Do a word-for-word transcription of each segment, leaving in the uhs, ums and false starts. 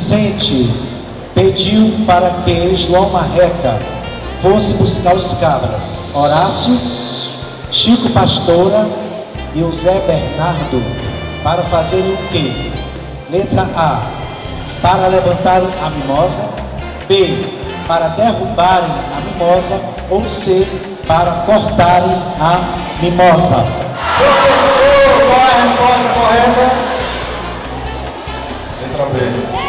Vicente pediu para que João Marreca fosse buscar os cabras. Horácio, Chico Pastora e o Zé Bernardo para fazerem o quê? Letra A, para levantar a mimosa. B, para derrubarem a mimosa. Ou C, para cortarem a mimosa. Professor, qual é a resposta correta? Letra B.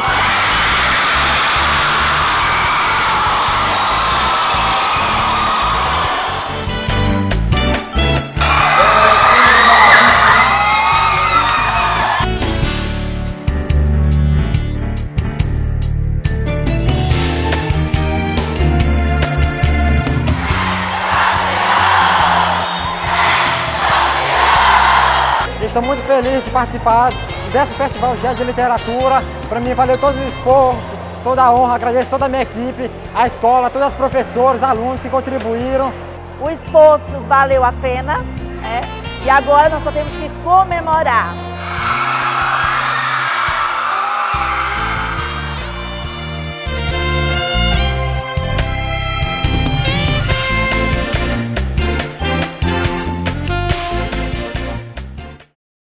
Estou muito feliz de participar desse Festival G E de Literatura. Para mim valeu todo o esforço, toda a honra. Agradeço toda a minha equipe, a escola, todos os professores, alunos que contribuíram. O esforço valeu a pena, né? E agora nós só temos que comemorar.